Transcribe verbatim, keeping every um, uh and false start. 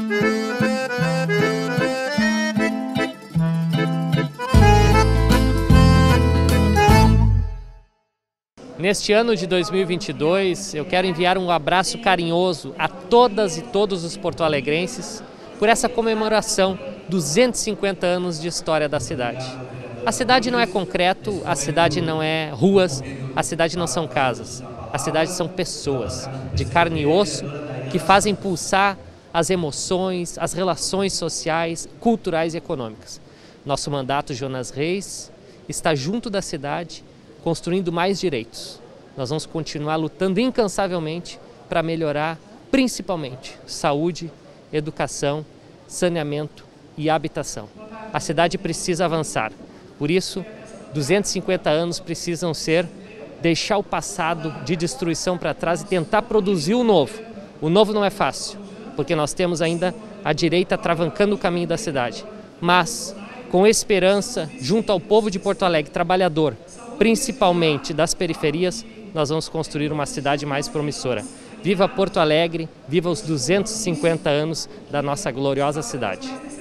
Neste ano de dois mil e vinte e dois, eu quero enviar um abraço carinhoso a todas e todos os porto-alegrenses por essa comemoração dos duzentos e cinquenta anos de história da cidade. A cidade não é concreto, a cidade não é ruas, a cidade não são casas. A cidade são pessoas de carne e osso que fazem pulsar as emoções, as relações sociais, culturais e econômicas. Nosso mandato, Jonas Reis, está junto da cidade, construindo mais direitos. Nós vamos continuar lutando incansavelmente para melhorar, principalmente, saúde, educação, saneamento e habitação. A cidade precisa avançar. Por isso, duzentos e cinquenta anos precisam ser deixar o passado de destruição para trás e tentar produzir o novo. O novo não é fácil, porque nós temos ainda a direita travancando o caminho da cidade. Mas, com esperança, junto ao povo de Porto Alegre, trabalhador, principalmente das periferias, nós vamos construir uma cidade mais promissora. Viva Porto Alegre, viva os duzentos e cinquenta anos da nossa gloriosa cidade.